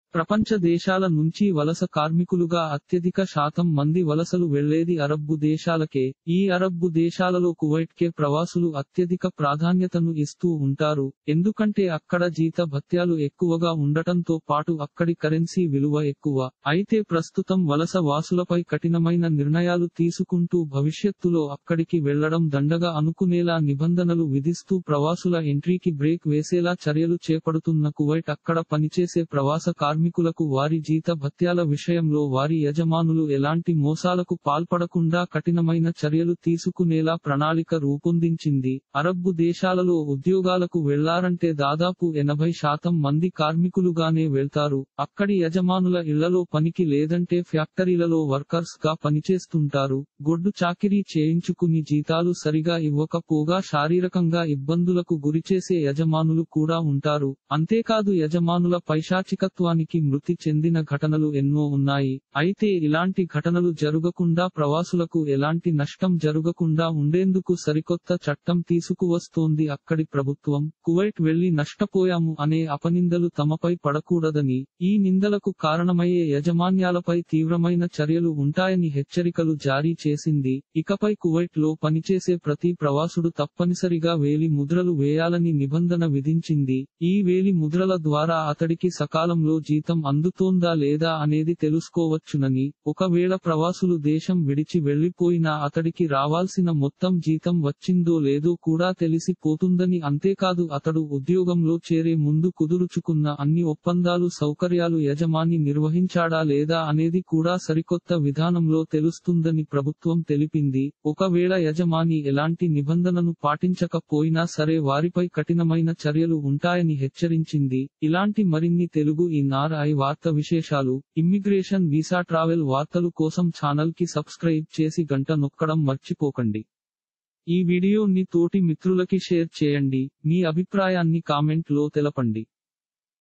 ప్రపంచ దేశాల నుంచి వలస కార్మికులుగా అత్యధిక శాతం మంది వలసలు వెళ్లేది అరబ్బు దేశాలకే. ఈ అరబ్బు దేశాలలో కువైట్కే ప్రవాసులు అత్యధిక ప్రాధాన్యతను ఇస్తూ ఉంటారు. ఎందుకంటే అక్కడ జీత భత్యాలు ఎక్కువగా ఉండటంతో పాటు అక్కడి కరెన్సీ విలువ ఎక్కువ. అయితే ప్రస్తుతం వలస వాసులపై కఠినమైన నిర్ణయాలు తీసుకుంటూ భవిష్యత్తులో అక్కడికి వెళ్లడం దండగా అనుకునేలా నిబంధనలు విధిస్తూ ప్రవాసుల ఎంట్రీకి బ్రేక్ వేసేలా చర్యలు చేపడుతున్న కువైట్ అక్కడ పనిచేసే ప్రవాస కార్మికులకు వారి జీత భత్యాల విషయంలో వారి యజమానులు ఎలాంటి మోసాలకు పాల్పడకుండా కఠినమైన చర్యలు తీసుకునేలా ప్రణాళిక రూపొందించింది. అరబ్బు దేశాలలో ఉద్యోగాలకు వెళ్లారంటే దాదాపు 80% మంది కార్మికులుగానే వెళ్తారు. అక్కడి యజమానుల ఇళ్లలో పనికి లేదంటే ఫ్యాక్టరీలలో వర్కర్స్ గా పనిచేస్తుంటారు. గొడ్డు చాకిరీ చేయించుకుని జీతాలు సరిగా ఇవ్వకపోగా శారీరకంగా ఇబ్బందులకు గురిచేసే యజమానులు కూడా ఉంటారు. అంతేకాదు యజమానుల పైశాచికత్వానికి మృతి చెందిన ఘటనలు ఎన్నో ఉన్నాయి. అయితే ఇలాంటి ఘటనలు జరుగకుండా ప్రవాసులకు ఎలాంటి నష్టం జరుగకుండా ఉండేందుకు సరికొత్త చట్టం తీసుకువస్తోంది అక్కడి ప్రభుత్వం. కువైట్ వెళ్లి నష్టపోయాము అనే అపనిందలు తమపై పడకూడదని, ఈ నిందలకు కారణమయ్యే యజమాన్యాలపై తీవ్రమైన చర్యలు ఉంటాయని హెచ్చరికలు జారీ చేసింది. ఇకపై కువైట్ లో పనిచేసే ప్రతి ప్రవాసుడు తప్పనిసరిగా వేలి ముద్రలు వేయాలని నిబంధన విధించింది. ఈ వేలి ముద్రల ద్వారా అతడికి సకాలంలో జీతం అందుతోందా లేదా అనేది తెలుసుకోవచ్చునని, ఒకవేళ ప్రవాసులు దేశం విడిచి వెళ్లిపోయినా అతడికి రావాల్సిన మొత్తం జీతం వచ్చిందో లేదో కూడా తెలిసిపోతుందని, అంతేకాదు అతడు ఉద్యోగంలో చేరే ముందు కుదురుచుకున్న అన్ని ఒప్పందాలు సౌకర్యాలు యజమాని నిర్వహించాడా లేదా అనేది కూడా సరికొత్త విధానంలో తెలుస్తుందని ప్రభుత్వం తెలిపింది. ఒకవేళ యజమాని ఎలాంటి నిబంధనను పాటించకపోయినా సరే వారిపై కఠినమైన చర్యలు ఉంటాయని హెచ్చరించింది. ఇలాంటి మరిన్ని తెలుగు NRI వార్త విశేషాలు, ఇమ్మిగ్రేషన్, వీసా, ట్రావెల్ వార్తలు కోసం ఛానల్ కి సబ్స్క్రైబ్ చేసి గంట నొక్కడం మర్చిపోకండి. ఈ వీడియోని తోటి మిత్రులకి షేర్ చేయండి. మీ అభిప్రాయాన్ని కామెంట్ లో తెలపండి.